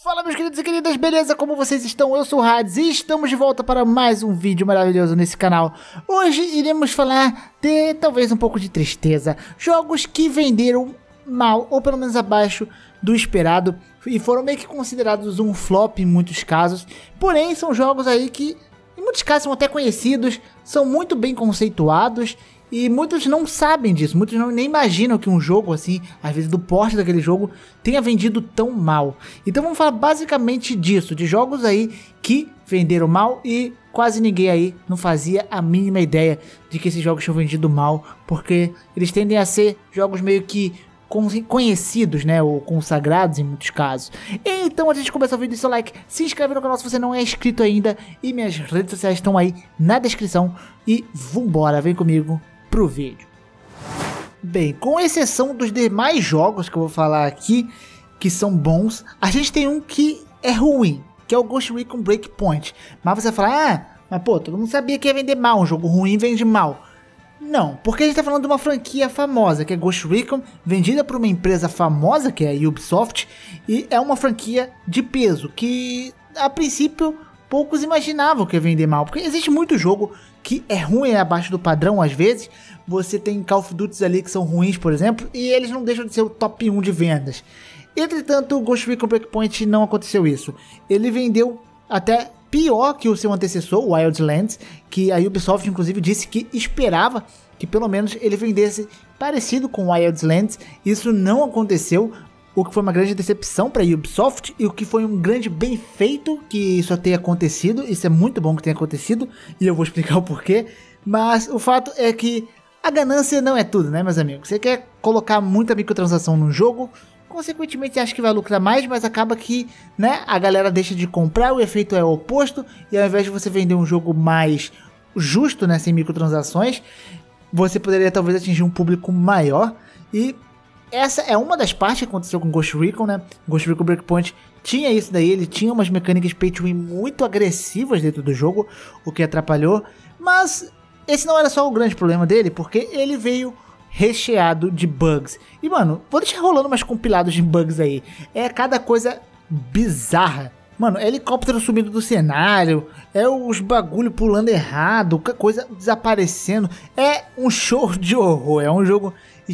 Fala meus queridos e queridas, beleza? Como vocês estão? Eu sou o Hades e estamos de volta para mais um vídeo maravilhoso nesse canal. Hoje iremos falar de talvez um pouco de tristeza. Jogos que venderam mal, ou pelo menos abaixo do esperado, e foram meio que considerados um flop em muitos casos. Porém, são jogos aí que em muitos casos são até conhecidos, são muito bem conceituados. E muitos não sabem disso, muitos nem imaginam que um jogo assim, às vezes do porte daquele jogo, tenha vendido tão mal. Então vamos falar basicamente disso, de jogos aí que venderam mal e quase ninguém aí não fazia a mínima ideia de que esses jogos tinham vendido mal, porque eles tendem a ser jogos meio que conhecidos, né, ou consagrados em muitos casos. Então, antes de começar o vídeo, deixa seu like, se inscreve no canal se você não é inscrito ainda, e minhas redes sociais estão aí na descrição, e vambora, vem comigo pro vídeo. Bem, com exceção dos demais jogos que eu vou falar aqui, que são bons, a gente tem um que é ruim, que é o Ghost Recon Breakpoint. Mas você vai falar, mas pô, todo mundo sabia que ia vender mal, um jogo ruim vende mal. Não, porque a gente tá falando de uma franquia famosa, que é Ghost Recon, vendida por uma empresa famosa, que é a Ubisoft, e é uma franquia de peso, que a princípio poucos imaginavam que ia vender mal, porque existe muito jogo que é ruim, é abaixo do padrão às vezes. Você tem Call of Duty ali que são ruins, por exemplo, e eles não deixam de ser o top 1 de vendas. Entretanto, o Ghost Recon Breakpoint não aconteceu isso. Ele vendeu até pior que o seu antecessor, o Wildlands, que a Ubisoft inclusive disse que esperava que pelo menos ele vendesse parecido com o Wildlands. Isso não aconteceu, o que foi uma grande decepção para a Ubisoft, e o que foi um grande bem feito que isso tenha acontecido. Isso é muito bom que tenha acontecido, e eu vou explicar o porquê. Mas o fato é que a ganância não é tudo, né, meus amigos? Você quer colocar muita microtransação no jogo, consequentemente acha que vai lucrar mais, mas acaba que, né, a galera deixa de comprar, o efeito é o oposto, e ao invés de você vender um jogo mais justo, né, sem microtransações, você poderia talvez atingir um público maior. E essa é uma das partes que aconteceu com Ghost Recon, né? Ghost Recon Breakpoint tinha isso daí, ele tinha umas mecânicas pay to win muito agressivas dentro do jogo, o que atrapalhou, mas esse não era só o grande problema dele, porque ele veio recheado de bugs. E mano, vou deixar rolando umas compilados de bugs aí. É cada coisa bizarra. Mano, é helicóptero subindo do cenário, é os bagulho pulando errado, coisa desaparecendo. É um show de horror, é um jogo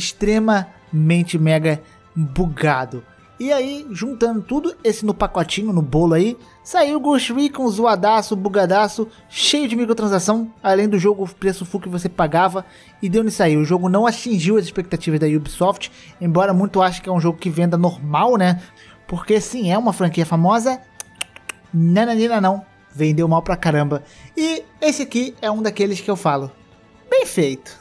extremamente mega bugado. E aí, juntando tudo esse no pacotinho, no bolo aí, saiu o Ghost Recon zoadaço, bugadaço, cheio de microtransação, além do jogo preço full que você pagava, e deu nisso aí. O jogo não atingiu as expectativas da Ubisoft, embora muito ache que é um jogo que venda normal, né? Porque sim, é uma franquia famosa, nananina não, vendeu mal pra caramba. E esse aqui é um daqueles que eu falo, bem feito.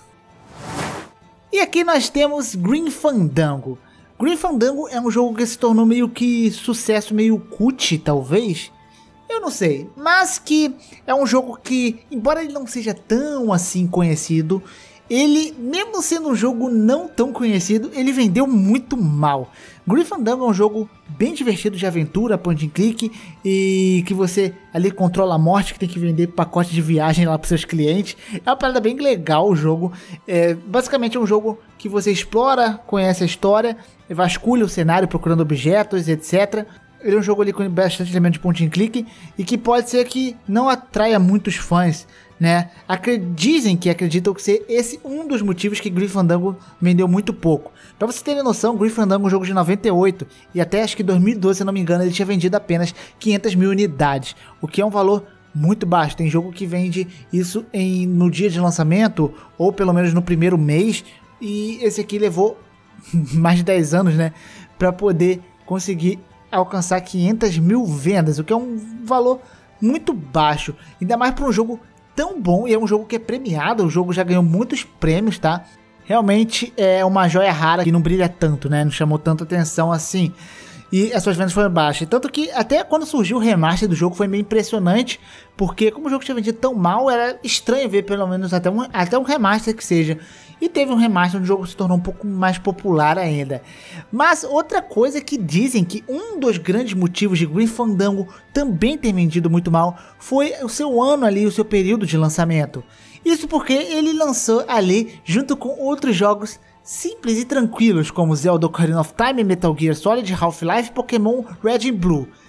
E aqui nós temos Grim Fandango. Grim Fandango é um jogo que se tornou meio que sucesso, meio cult, talvez. Eu não sei, mas que é um jogo que, embora ele não seja tão assim conhecido, ele, mesmo sendo um jogo não tão conhecido, ele vendeu muito mal. Grim Fandango é um jogo bem divertido de aventura, point and click, e que você ali controla a morte, que tem que vender pacote de viagem lá para seus clientes. É uma parada bem legal o jogo. Basicamente é um jogo que você explora, conhece a história, vasculha o cenário procurando objetos, etc. Ele é um jogo ali com bastante elemento de point and click, e que pode ser que não atraia muitos fãs, né? Dizem que acreditam que ser esse um dos motivos que Grim Fandango vendeu muito pouco. Pra vocês terem noção, Grim Fandango é um jogo de 98, e até acho que 2012, se não me engano, ele tinha vendido apenas 500 mil unidades, o que é um valor muito baixo. Tem jogo que vende isso no dia de lançamento, ou pelo menos no primeiro mês, e esse aqui levou mais de 10 anos, né, pra poder conseguir alcançar 500 mil vendas, o que é um valor muito baixo, ainda mais para um jogo tão bom, e é um jogo que é premiado. O jogo já ganhou muitos prêmios, tá? Realmente é uma joia rara que não brilha tanto, né? Não chamou tanta atenção assim. E as suas vendas foram baixas. Tanto que até quando surgiu o remaster do jogo foi meio impressionante, porque como o jogo tinha vendido tão mal, era estranho ver pelo menos até um remaster que seja. E teve um remaster onde o jogo se tornou um pouco mais popular ainda. Mas outra coisa que dizem que um dos grandes motivos de Grim Fandango também ter vendido muito mal foi o seu ano ali, o seu período de lançamento. Isso porque ele lançou ali junto com outros jogos simples e tranquilos como Zelda Ocarina of Time, Metal Gear Solid, Half-Life, Pokémon Red and Blue.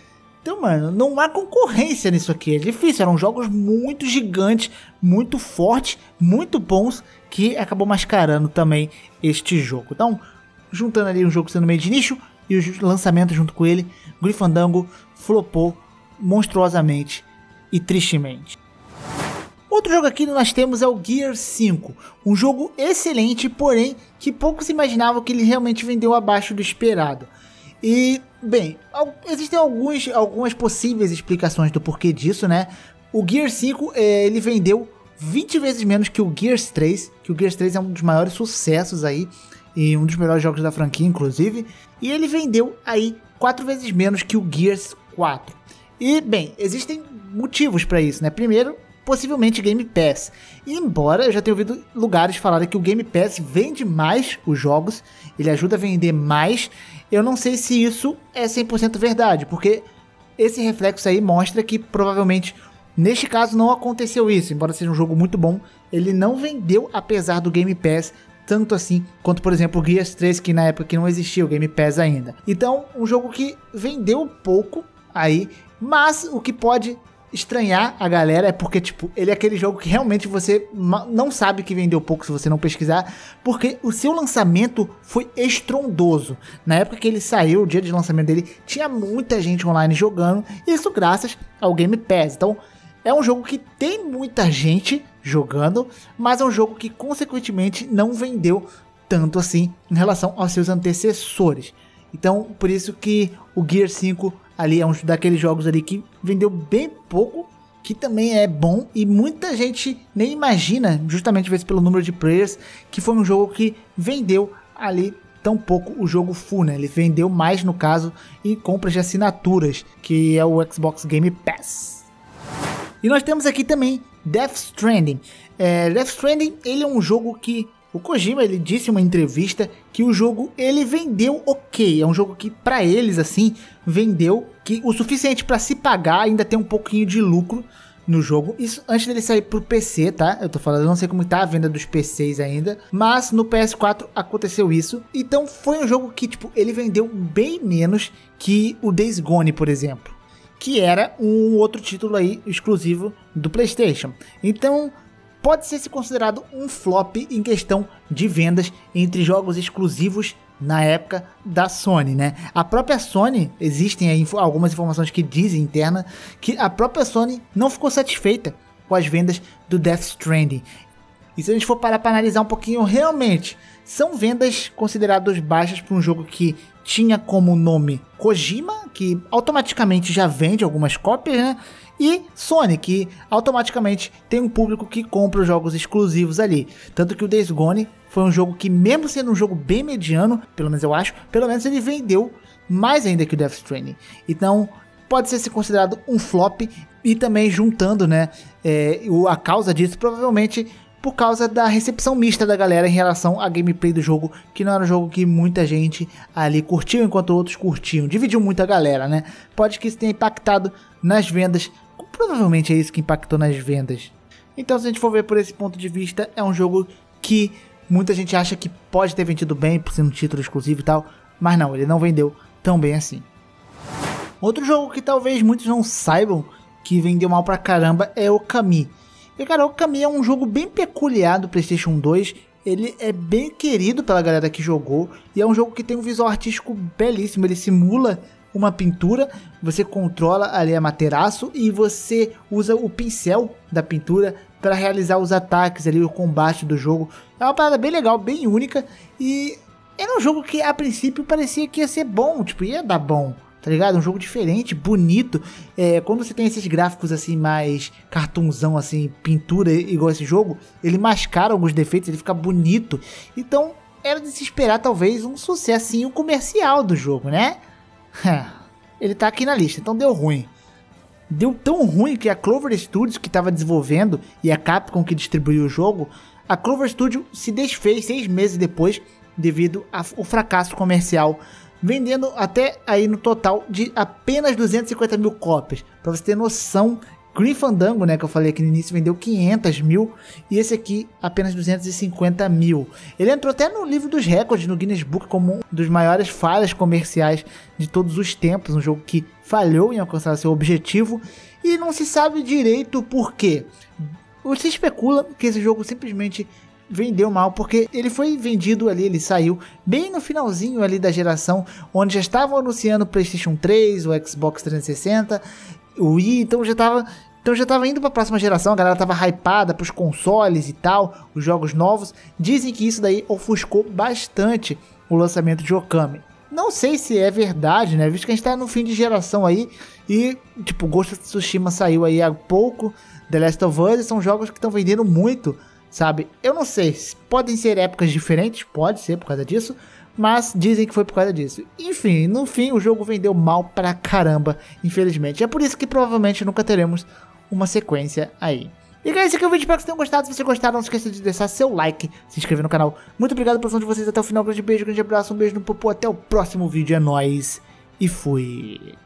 Então, mano, não há concorrência nisso aqui, é difícil, eram jogos muito gigantes, muito fortes, muito bons, que acabou mascarando também este jogo. Então, juntando ali um jogo sendo meio de nicho e os lançamentos junto com ele, Grim Fandango flopou monstruosamente e tristemente. Outro jogo aqui que nós temos é o Gears 5, um jogo excelente, porém que poucos imaginavam que ele realmente vendeu abaixo do esperado. E, bem, existem algumas possíveis explicações do porquê disso, né? O Gears 5, ele vendeu 20 vezes menos que o Gears 3, que o Gears 3 é um dos maiores sucessos aí, e um dos melhores jogos da franquia, inclusive. E ele vendeu aí 4 vezes menos que o Gears 4. E, bem, existem motivos para isso, né? Primeiro, possivelmente Game Pass. E embora eu já tenha ouvido lugares falarem que o Game Pass vende mais os jogos, ele ajuda a vender mais, eu não sei se isso é 100% verdade, porque esse reflexo aí mostra que provavelmente neste caso não aconteceu isso. Embora seja um jogo muito bom, ele não vendeu apesar do Game Pass tanto assim quanto, por exemplo, o Gears 3, que na época que não existia o Game Pass ainda. Então, um jogo que vendeu pouco aí, mas o que pode estranhar a galera é porque, tipo, ele é aquele jogo que realmente você não sabe que vendeu pouco se você não pesquisar, porque o seu lançamento foi estrondoso. Na época que ele saiu, o dia de lançamento dele, tinha muita gente online jogando, isso graças ao Game Pass. Então, é um jogo que tem muita gente jogando, mas é um jogo que, consequentemente, não vendeu tanto assim em relação aos seus antecessores. Então, por isso que o Gears 5 ali é um daqueles jogos ali que vendeu bem pouco, que também é bom e muita gente nem imagina, justamente vezes pelo número de players, que foi um jogo que vendeu ali tão pouco o jogo full, né? Ele vendeu mais, no caso, em compras de assinaturas, que é o Xbox Game Pass. E nós temos aqui também Death Stranding. Death Stranding, ele é um jogo que o Kojima, ele disse em uma entrevista que o jogo, ele vendeu ok. É um jogo que, pra eles, assim, vendeu que o suficiente pra se pagar, ainda tem um pouquinho de lucro no jogo. Isso antes dele sair pro PC, tá? Eu tô falando, eu não sei como tá a venda dos PCs ainda, mas no PS4 aconteceu isso. Então foi um jogo que, tipo, ele vendeu bem menos que o Days Gone, por exemplo, que era um outro título aí exclusivo do PlayStation. Então pode ser considerado um flop em questão de vendas entre jogos exclusivos na época da Sony, né? A própria Sony, existem aí algumas informações que dizem interna que a própria Sony não ficou satisfeita com as vendas do Death Stranding. E se a gente for parar para analisar um pouquinho, realmente são vendas consideradas baixas para um jogo que tinha como nome Kojima, que automaticamente já vende algumas cópias, né? E Sony, que automaticamente tem um público que compra os jogos exclusivos ali. Tanto que o Days Gone foi um jogo que, mesmo sendo um jogo bem mediano, pelo menos eu acho, pelo menos ele vendeu mais ainda que o Death Stranding. Então pode ser considerado um flop. E também juntando, né, a causa disso, provavelmente por causa da recepção mista da galera em relação à gameplay do jogo, que não era um jogo que muita gente ali curtiu, enquanto outros curtiam. Dividiu muita galera, né? Pode que isso tenha impactado nas vendas, provavelmente é isso que impactou nas vendas. Então, se a gente for ver por esse ponto de vista, é um jogo que muita gente acha que pode ter vendido bem, por ser um título exclusivo e tal, mas não, ele não vendeu tão bem assim. Outro jogo que talvez muitos não saibam que vendeu mal pra caramba é o Okami. E cara, o Okami é um jogo bem peculiar do PlayStation 2, ele é bem querido pela galera que jogou, e é um jogo que tem um visual artístico belíssimo, ele simula uma pintura, você controla ali a Materaço e você usa o pincel da pintura para realizar os ataques ali, o combate do jogo. É uma parada bem legal, bem única, e era um jogo que a princípio parecia que ia ser bom, tipo, ia dar bom, tá ligado? Um jogo diferente, bonito. Quando você tem esses gráficos assim, mais cartunzão, assim, pintura igual esse jogo, ele mascara alguns defeitos, ele fica bonito. Então, era de se esperar talvez um sucessinho comercial do jogo, né? Ele tá aqui na lista, então deu ruim. Deu tão ruim que a Clover Studios, que estava desenvolvendo, e a Capcom que distribuiu o jogo, a Clover Studios se desfez 6 meses depois, devido ao fracasso comercial, vendendo até aí no total de apenas 250 mil cópias. Pra você ter noção Grim Fandango, né, que eu falei aqui no início, vendeu 500 mil e esse aqui apenas 250 mil. Ele entrou até no livro dos recordes, no Guinness Book, como um dos maiores falhas comerciais de todos os tempos, um jogo que falhou em alcançar seu objetivo e não se sabe direito o porquê. Se especula que esse jogo simplesmente vendeu mal, porque ele foi vendido ali, ele saiu bem no finalzinho ali da geração, onde já estavam anunciando o PlayStation 3, o Xbox 360, o Wii, então já tava indo para a próxima geração, a galera tava hypada pros consoles e tal, os jogos novos. Dizem que isso daí ofuscou bastante o lançamento de Okami. Não sei se é verdade, né, visto que a gente tá no fim de geração aí, e tipo, Ghost of Tsushima saiu aí há pouco, The Last of Us, são jogos que estão vendendo muito, sabe? Eu não sei, podem ser épocas diferentes, pode ser por causa disso, mas dizem que foi por causa disso. Enfim, no fim o jogo vendeu mal pra caramba, infelizmente. É por isso que provavelmente nunca teremos uma sequência aí. E galera, esse aqui é o vídeo, espero que vocês tenham gostado. Se você gostar, não se esqueça de deixar seu like, se inscrever no canal. Muito obrigado pela atenção de vocês até o final, grande beijo, grande abraço, um beijo no popô, até o próximo vídeo, é nóis e fui!